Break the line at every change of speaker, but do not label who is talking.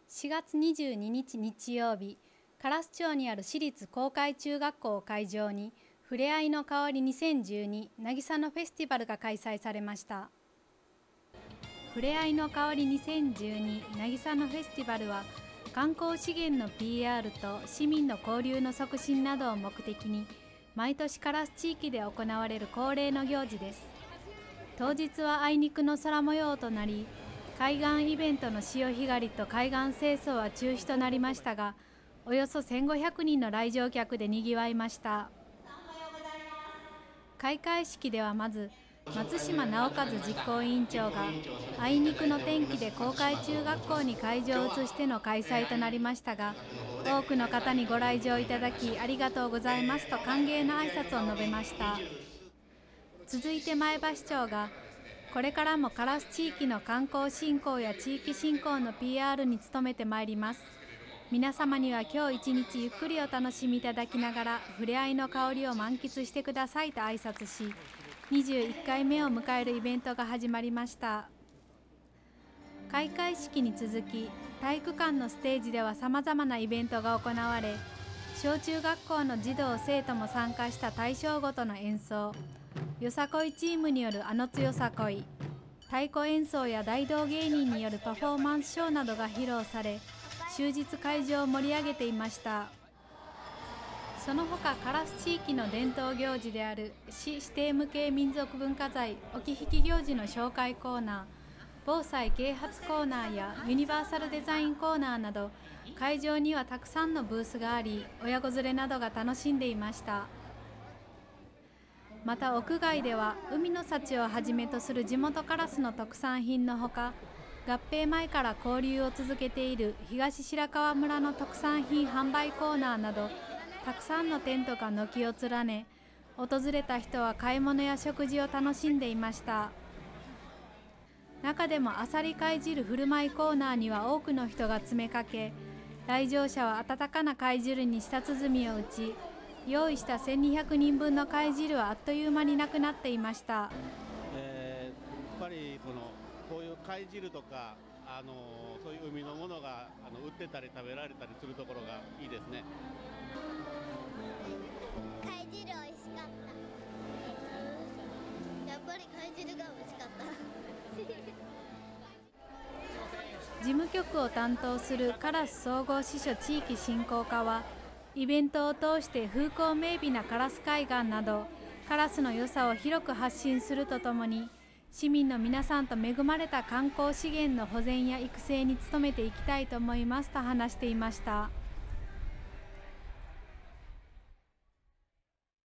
4月22日日曜日、唐須町にある市立公会中学校を会場に、ふれあいの香り2012渚のフェスティバルが開催されました。ふれあいの香り2012渚のフェスティバルは、観光資源の PR と市民の交流の促進などを目的に、毎年唐須地域で行われる恒例の行事です。当日はあいにくの空模様となり、海岸イベントの潮干狩りと海岸清掃は中止となりましたが、およそ1500人の来場客でにぎわいました。開会式ではまず、松島直和実行委員長が、あいにくの天気で公会中学校に会場を移しての開催となりましたが、多くの方にご来場いただきありがとうございますと歓迎の挨拶を述べました。続いて前橋市長が、これからも唐須地域の観光振興や地域振興の PR に努めてまいります。皆様には今日一日ゆっくりお楽しみいただきながら、ふれあいの香りを満喫してくださいと挨拶し、21回目を迎えるイベントが始まりました。開会式に続き、体育館のステージではさまざまなイベントが行われ、小中学校の児童生徒も参加した対象ごとの演奏、よさこいチームによるあのつよさこい、太鼓演奏や大道芸人によるパフォーマンスショーなどが披露され、終日会場を盛り上げていました。その他、唐須地域の伝統行事である市指定無形民族文化財置き引き行事の紹介コーナー、防災啓発コーナーやユニバーサルデザインコーナーなど、会場にはたくさんのブースがあり、親子連れなどが楽しんでいました。また屋外では海の幸をはじめとする地元唐須の特産品のほか、合併前から交流を続けている東白川村の特産品販売コーナーなど、たくさんのテントが軒を連ね、訪れた人は買い物や食事を楽しんでいました。中でもあさり貝汁振る舞いコーナーには多くの人が詰めかけ、来場者は温かな貝汁に舌鼓を打ち、用意した1200人分の貝汁はあっという間になくなっていました。
やっぱりこういう貝汁とかそういう海のものが売ってたり食べられたりするところがいいですね。
貝汁美味しかった。やっぱり貝汁が美味しかった
事務局を担当する唐須総合支所地域振興課は、イベントを通して風光明媚な唐須海岸など唐須の良さを広く発信するとともに、市民の皆さんと恵まれた観光資源の保全や育成に努めていきたいと思いますと話していました。